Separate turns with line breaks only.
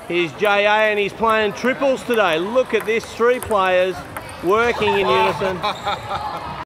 Here's JA and he's playing triples today. Look at this, 3 players working in unison.